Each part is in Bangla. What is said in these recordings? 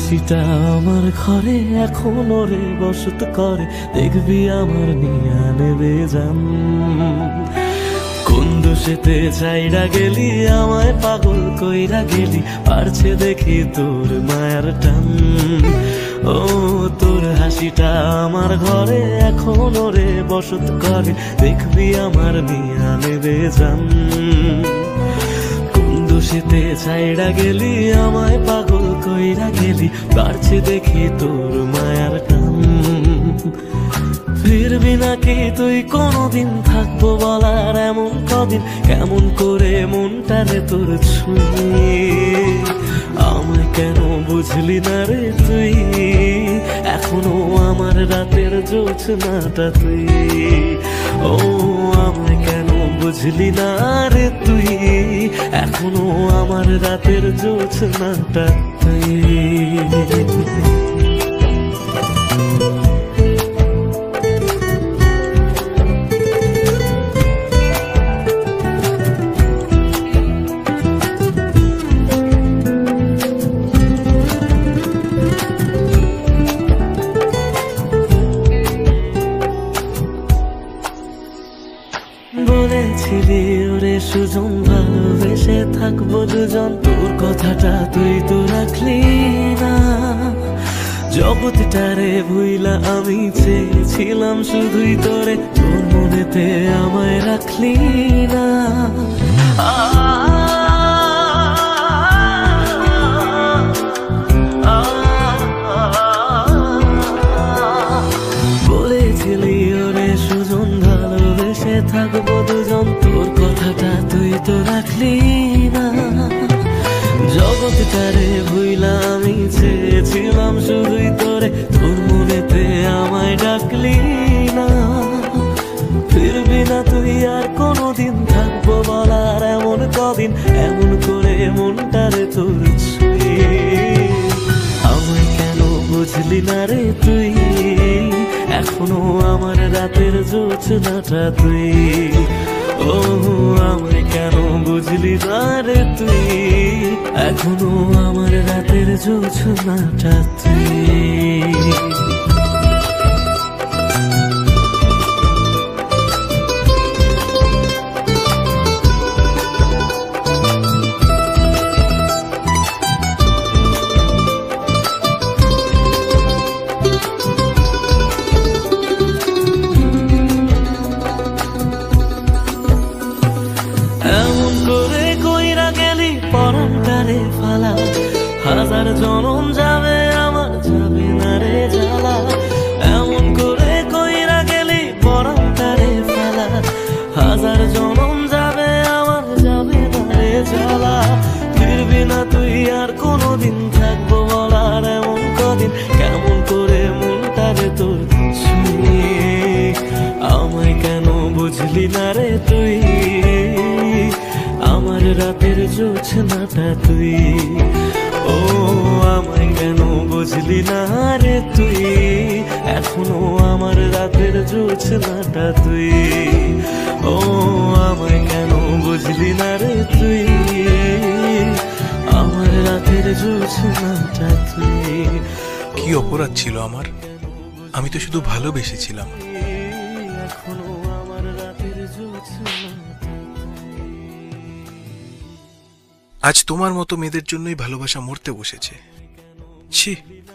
হাসিটা আমার ঘরে এখনো রে বসত করে, দেখবি আমার নিয়া নেবে জান। কোন দোষেতে চাইরা গেলি আমায় পাগল কইরা গেলি, পারছে দেখি তোর মায়ার টান। ও তোর হাসিটা আমার ঘরে এখনো রে বসত করে, দেখবি আমার নিয়া নেবে জান। দোষেতে ছাইড়া গেলি আমায় পাগল কইরা গেলি, বাড়ছে দেখি তোর মায়ার টান। ফিরবি নাকি তুই কোনদিন, থাকবো বলার এমন কদিন, কেমন করে মনটারে তোর ছুঁয়ে। আমায় কেন বুঝলি না রে তুই, এখনো আমার রাতের জোছনাটা তুই। ও আমায় কেন বুঝলি না রে তুই, এখনো আমার রাতের জোছনাটা তুই। বলেছিলি ওরে সুজন ভালোবেসে থাকবো দুজন, তোর কথাটা তুই তো রাখলি না। জগৎটারে ভুইলা আমি চেয়েছিলাম শুধুই তোরে, তোর মনেতে আমায় রাখলি না। বলেছিলি ওরে সুজন ভালোবেসে থাকবো দুজন, তোর কথাটা তুই তো রাখলি না। জগৎটারে ভুইলা আমি চেয়েছিলাম শুধুই তোরে, তোর মনেতে আমায় ডাকলি না। ফিরবি না তুই আর কোনদিন, থাকবো বলার এমন কদিন, এমন করে মনটারে তোর ছুঁয়ে। আমায় কেন বুঝলি না রে তুই, এখনো আমার রাতের জোছনাটা তুই। ও আমায় কেন বুঝলি না রে তুই, এখনো আমার রাতের জোছনাটা তুই। হাজার জনম যাবে আমার, যাবে না রে জ্বালা। এমন করে কইরা গেলি পরান্তারে ফেলা, হাজার জনম যাবে আমার, যাবে না রে জ্বালা। ফিরবি না তুই আর কোনদিন, থাকবো বলার এমন কদিন, কেমন করে মনটারে তোর ছুঁয়ে। আমায় কেন বুঝলি না রে তুই, আমার রাতের জোছনাটা তুই। ও আমায় কেন বুঝলি না রে তুই, এখনো আমার রাতের জোছনাটা তুই। ও আমায় কেন বুঝলি না রে তুই, আমার রাতের জোছনাটা তুই। কি অপরাধ ছিল আমার, আমি তো শুধু ভালোবেসেছিলাম। এখনো আমার রাতের জোছনাটা। আজ তোমার মতো মেয়েদের জন্যই ভালোবাসা মরতে বসেছে। ছি,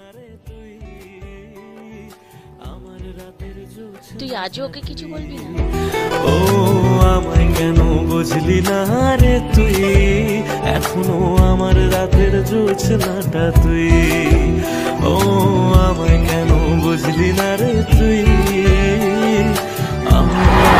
তুই আজও ওকে কিছু বলবি না? ও আমায় কেন বুঝলি না রে তুই, এখনো আমার রাতের জোছনাটা তুই। ও আমায় কেন বুঝলি না রে তুই, আমার